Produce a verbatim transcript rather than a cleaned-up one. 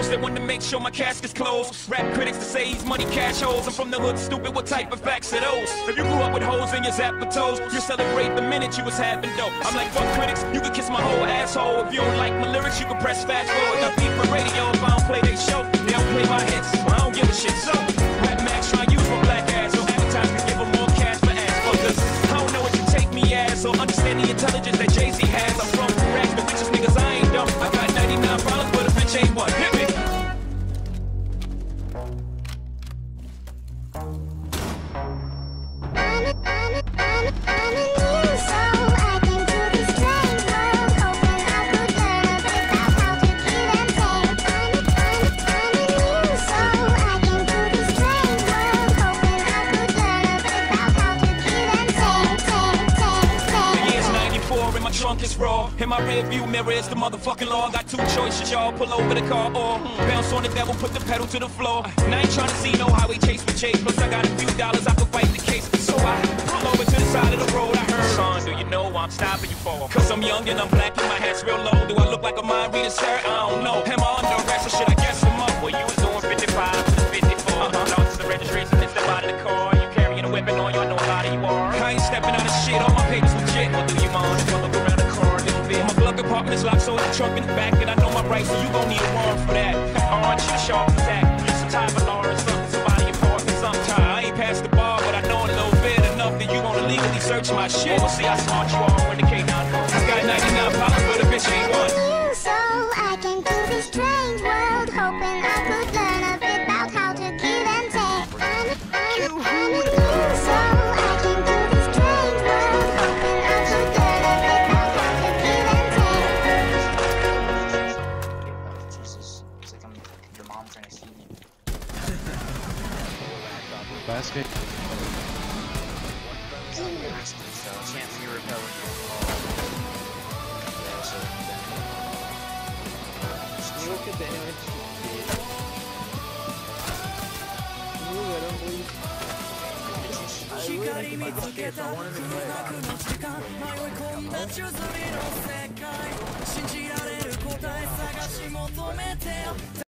They want to make sure my casket's closed. Rap critics to say he's money cash holes. I'm from the hood, stupid, what type of facts are those? If you grew up with holes in your zapper toes, you celebrate the minute you was having dope. I'm like, fuck critics, you can kiss my whole asshole. If you don't like my lyrics, you can press fast forward. I beat for radio if I don't play they show. They don't play my hits, well, I don't give a shit. So, Rap Max try to use my black ass, so advertisers give them more cash for ass fuckers. I don't know what you take me as, so understand the intelligence that Jay-Z has. I'm from rags, but bitches niggas, I ain't dumb. I got ninety-nine problems, but a bitch ain't one. Hit me. Trunk is raw, in my rear view mirror is the motherfucking law. Got two choices, y'all, pull over the car or bounce on the devil, put the pedal to the floor. Now I ain't trying to see no highway chase with Chase, plus I got a few dollars, I can fight the case. So I pull over to the side of the road. I heard, son, do you know why I'm stopping you for? Cause I'm young and I'm black and my hat's real low. Do I look like a mind reader, sir? I don't know. Am I under arrest or should I guess him up? Well, you was doing fifty-five to the fifty-four. Uh-huh. Lost the registration and step out of the car. You carrying a weapon on you, I know how you are. I ain't stepping out of shit, all my papers legit. Well, do you mind if I look around the car a little bit? My glove compartment is locked, so the trunk in the back, and I know my rights, so you gon' need a warrant for that. Orange, sharp attack, some type of law or something, somebody important sometime. I ain't past the bar, but I know a little bit enough that you wanna legally search my shit. We'll see how smart you are when the K nine comes. I got ninety-nine problems, but a bitch ain't one. So I came to this strange world, hoping I could learn a bit about how to give and take. So I came to this strange world, hoping I could learn a bit about how to give and take. Jesus, it's like I'm your mom trying to see me. Basket. Chance of your repellent.